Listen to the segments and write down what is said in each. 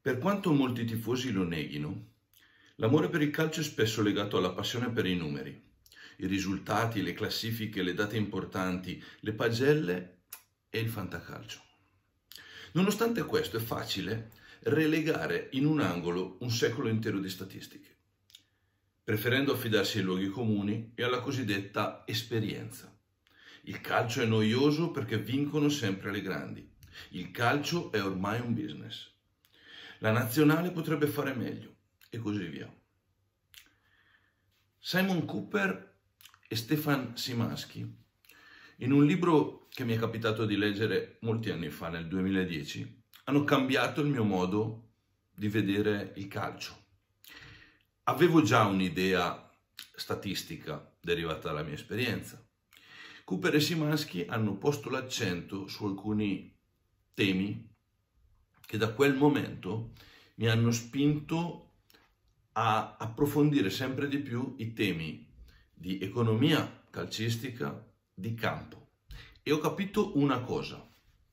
Per quanto molti tifosi lo neghino, l'amore per il calcio è spesso legato alla passione per i numeri, i risultati, le classifiche, le date importanti, le pagelle e il fantacalcio. Nonostante questo è facile relegare in un angolo un secolo intero di statistiche, preferendo affidarsi ai luoghi comuni e alla cosiddetta esperienza. Il calcio è noioso perché vincono sempre le grandi. Il calcio è ormai un business. La nazionale potrebbe fare meglio e così via. Simon Cooper e Stefan Szymanski, in un libro che mi è capitato di leggere molti anni fa, nel 2010, hanno cambiato il mio modo di vedere il calcio. Avevo già un'idea statistica derivata dalla mia esperienza. Cooper e Szymanski hanno posto l'accento su alcuni temi che da quel momento mi hanno spinto a approfondire sempre di più i temi di economia calcistica, di campo. E ho capito una cosa: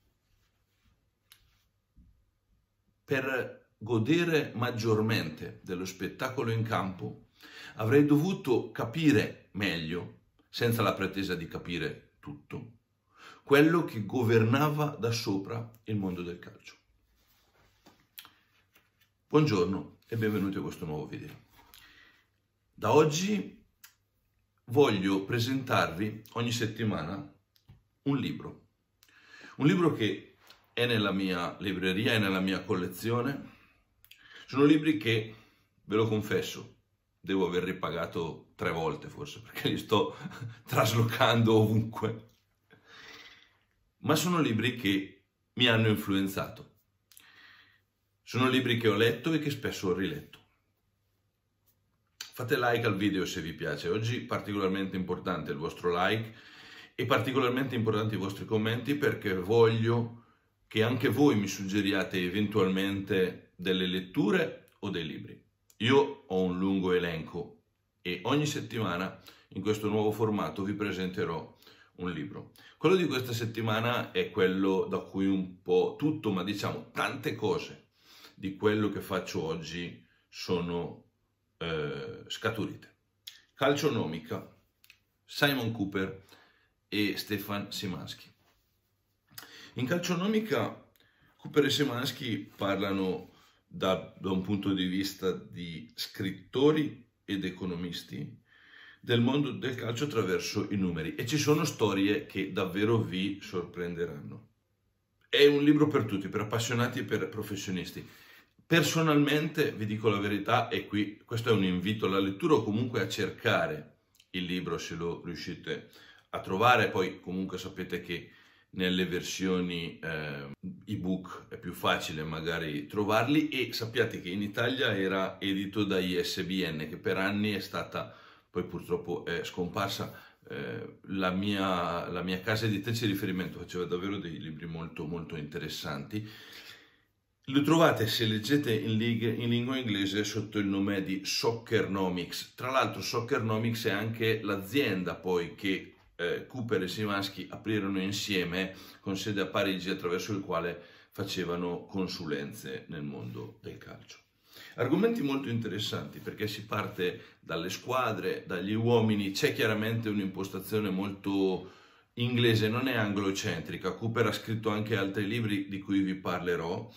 per godere maggiormente dello spettacolo in campo avrei dovuto capire meglio, senza la pretesa di capire tutto, quello che governava da sopra il mondo del calcio. Buongiorno e benvenuti a questo nuovo video. Da oggi voglio presentarvi ogni settimana un libro che è nella mia libreria, è nella mia collezione. Sono libri che, ve lo confesso, devo aver ripagato 3 volte forse, perché li sto traslocando ovunque. Ma sono libri che mi hanno influenzato. Sono libri che ho letto e che spesso ho riletto. Fate like al video se vi piace. Oggi è particolarmente importante il vostro like e particolarmente importanti i vostri commenti, perché voglio che anche voi mi suggeriate eventualmente delle letture o dei libri. Io ho un lungo elenco e ogni settimana in questo nuovo formato vi presenterò un libro. Quello di questa settimana è quello da cui un po' tutto, ma diciamo tante cose di quello che faccio oggi sono scaturite. Calcionomica, Simon Cooper e Stefan Szymanski. In Calcionomica Cooper e Szymanski parlano da un punto di vista di scrittori ed economisti del mondo del calcio attraverso i numeri, e ci sono storie che davvero vi sorprenderanno. È un libro per tutti, per appassionati e per professionisti. Personalmente, vi dico la verità, e qui questo è un invito alla lettura o comunque a cercare il libro se lo riuscite a trovare. Poi comunque sapete che nelle versioni ebook è più facile magari trovarli, e sappiate che in Italia era edito da ISBN, che per anni è stata, poi purtroppo è scomparsa, la mia casa editrice di riferimento. Faceva davvero dei libri molto molto interessanti. Lo trovate, se leggete in lingua inglese, sotto il nome di Soccernomics. Tra l'altro Soccernomics è anche l'azienda poi che Cooper e Szymanski aprirono insieme con sede a Parigi, attraverso il quale facevano consulenze nel mondo del calcio. Argomenti molto interessanti, perché si parte dalle squadre, dagli uomini. C'è chiaramente un'impostazione molto inglese, non è anglocentrica. Cooper ha scritto anche altri libri di cui vi parlerò,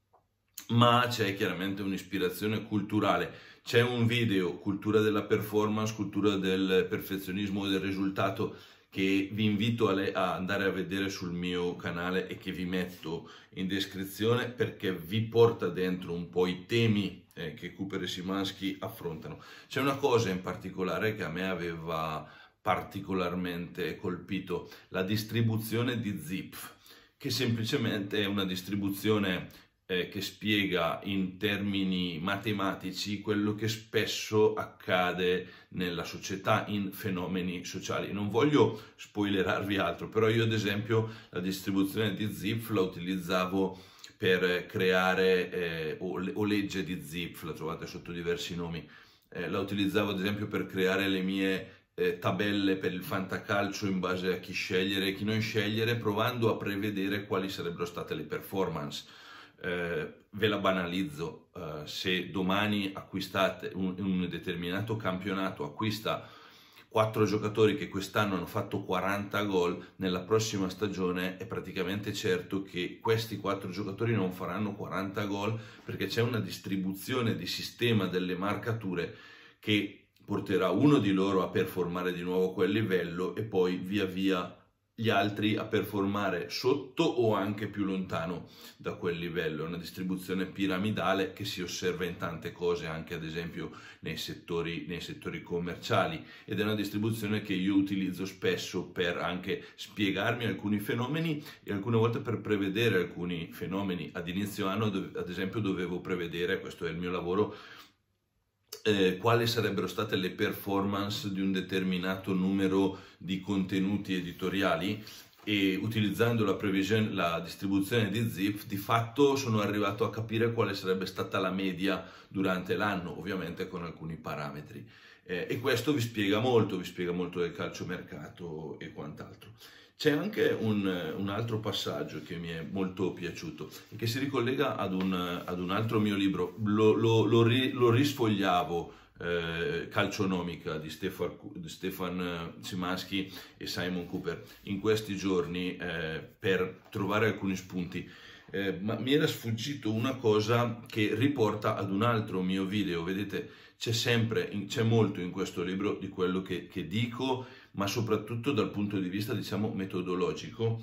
ma c'è chiaramente un'ispirazione culturale. C'è un video, cultura della performance, cultura del perfezionismo e del risultato, che vi invito a andare a vedere sul mio canale e che vi metto in descrizione, perché vi porta dentro un po' i temi che Cooper e Szymanski affrontano. C'è una cosa in particolare che a me aveva particolarmente colpito: la distribuzione di Zipf, che semplicemente è una distribuzione che spiega in termini matematici quello che spesso accade nella società in fenomeni sociali. Non voglio spoilerarvi altro, però io ad esempio la distribuzione di Zipf la utilizzavo per creare, o legge di Zipf, la trovate sotto diversi nomi, la utilizzavo ad esempio per creare le mie tabelle per il fantacalcio in base a chi scegliere e chi non scegliere, provando a prevedere quali sarebbero state le performance ve la banalizzo, se domani acquistate un determinato campionato, acquista 4 giocatori che quest'anno hanno fatto 40 gol, nella prossima stagione è praticamente certo che questi 4 giocatori non faranno 40 gol, perché c'è una distribuzione di sistema delle marcature che porterà uno di loro a performare di nuovo a quel livello e poi via via gli altri a performare sotto o anche più lontano da quel livello. È una distribuzione piramidale che si osserva in tante cose, anche ad esempio nei settori commerciali, ed è una distribuzione che io utilizzo spesso per anche spiegarmi alcuni fenomeni e alcune volte per prevedere alcuni fenomeni. Ad inizio anno, ad esempio, dovevo prevedere, questo è il mio lavoro, quali sarebbero state le performance di un determinato numero di contenuti editoriali, e utilizzando la distribuzione di Zipf di fatto sono arrivato a capire quale sarebbe stata la media durante l'anno, ovviamente con alcuni parametri, e questo vi spiega molto del calciomercato e quant'altro. C'è anche un altro passaggio che mi è molto piaciuto e che si ricollega ad un altro mio libro. Lo risfogliavo, Calcionomica di Stefan Szymanski e Simon Cooper in questi giorni, per trovare alcuni spunti. Ma mi era sfuggito una cosa che riporta ad un altro mio video. Vedete, c'è molto in questo libro di quello che dico, ma soprattutto dal punto di vista, diciamo, metodologico,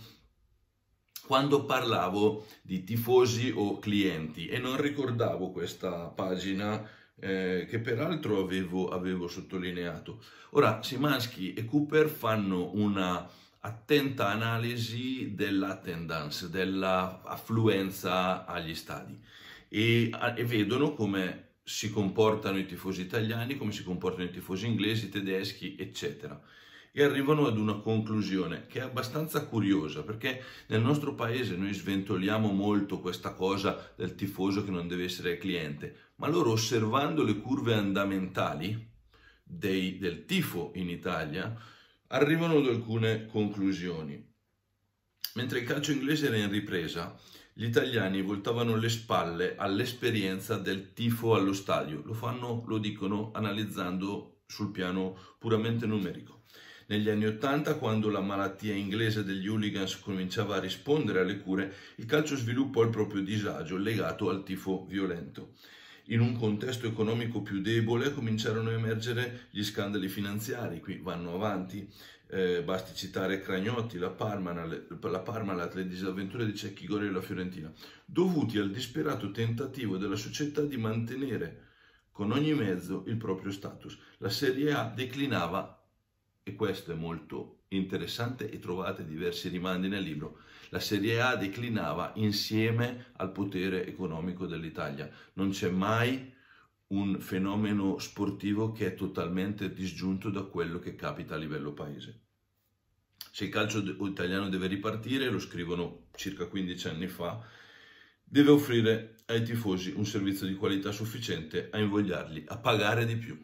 quando parlavo di tifosi o clienti, e non ricordavo questa pagina, che peraltro avevo sottolineato. Ora, Szymanski e Cooper fanno una attenta analisi dell'attendance, dell'affluenza agli stadi, e vedono come si comportano i tifosi italiani, come si comportano i tifosi inglesi, tedeschi, eccetera. E arrivano ad una conclusione che è abbastanza curiosa, perché nel nostro paese noi sventoliamo molto questa cosa del tifoso che non deve essere cliente, ma loro, osservando le curve andamentali del tifo in Italia, arrivano ad alcune conclusioni. Mentre il calcio inglese era in ripresa, gli italiani voltavano le spalle all'esperienza del tifo allo stadio. Lo dicono analizzando sul piano puramente numerico. Negli anni '80, quando la malattia inglese degli hooligans cominciava a rispondere alle cure, il calcio sviluppò il proprio disagio legato al tifo violento. In un contesto economico più debole cominciarono a emergere gli scandali finanziari. Qui vanno avanti, basti citare Cragnotti, la Parmalat, le disavventure di Cecchi Gori e la Fiorentina, dovuti al disperato tentativo della società di mantenere con ogni mezzo il proprio status. La Serie A declinava, e questo è molto interessante e trovate diversi rimandi nel libro, la Serie A declinava insieme al potere economico dell'Italia. Non c'è mai un fenomeno sportivo che è totalmente disgiunto da quello che capita a livello paese. Se il calcio italiano deve ripartire, lo scrivono circa 15 anni fa, deve offrire ai tifosi un servizio di qualità sufficiente a invogliarli a pagare di più.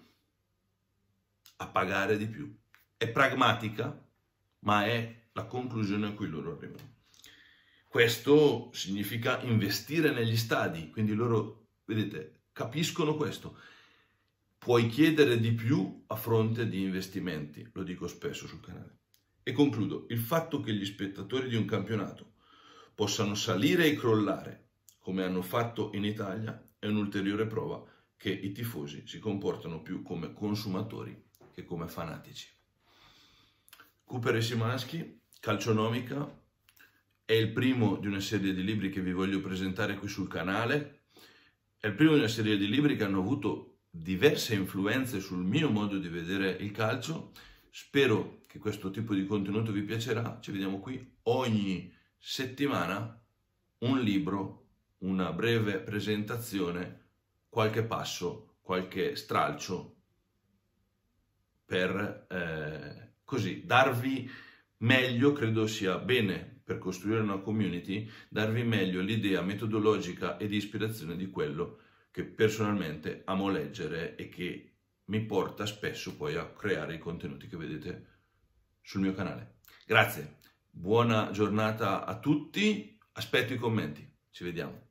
A pagare di più. È pragmatica, ma è la conclusione a cui loro arrivano. Questo significa investire negli stadi, quindi loro, vedete, capiscono questo. Puoi chiedere di più a fronte di investimenti, lo dico spesso sul canale. E concludo, il fatto che gli spettatori di un campionato possano salire e crollare, come hanno fatto in Italia, è un'ulteriore prova che i tifosi si comportano più come consumatori che come fanatici. Cooper e Szymanski, Calcionomica, è il primo di una serie di libri che vi voglio presentare qui sul canale. È il primo di una serie di libri che hanno avuto diverse influenze sul mio modo di vedere il calcio. Spero che questo tipo di contenuto vi piacerà. Ci vediamo qui ogni settimana, un libro, una breve presentazione, qualche passo, qualche stralcio per così darvi meglio, credo sia bene per costruire una community, darvi meglio l'idea metodologica e di ispirazione di quello che personalmente amo leggere e che mi porta spesso poi a creare i contenuti che vedete sul mio canale. Grazie, buona giornata a tutti, aspetto i commenti, ci vediamo.